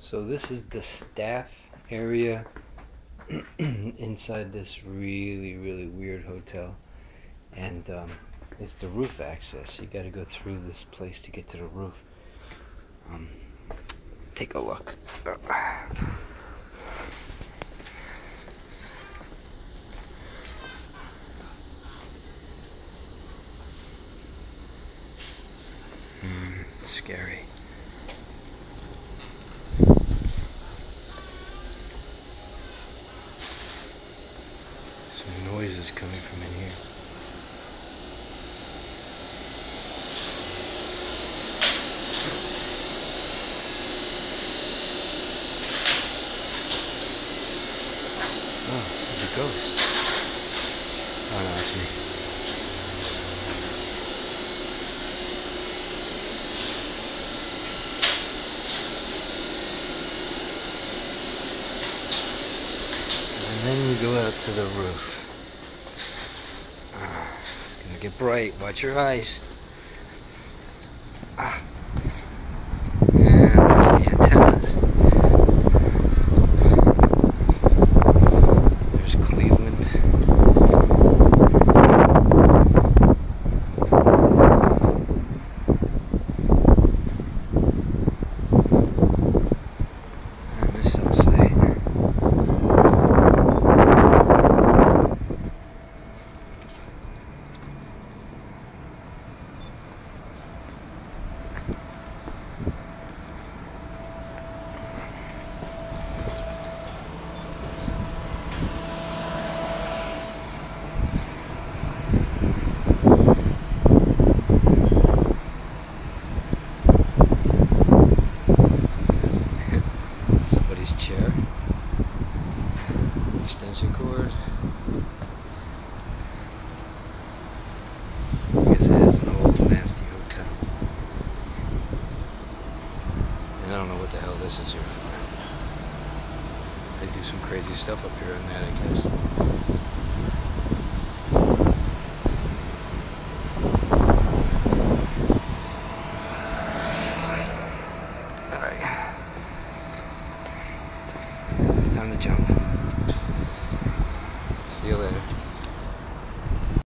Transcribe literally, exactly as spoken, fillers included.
So this is the staff area inside this really, really weird hotel. And um, it's the roof access. You got to go through this place to get to the roof. Um, take a look. Mm, scary. Some noises coming from in here. Oh, there's a ghost. Oh no, it's me. And then you go out to the roof. Ah, it's gonna get bright. Watch your eyes. Ah. And there's the antennas. There's Cleveland. And this cell site. Somebody's chair, extension cord. I guess it is an old nasty hotel. And I don't know what the hell this is here for. They do some crazy stuff up here in that, I guess. Alright. It's time to jump.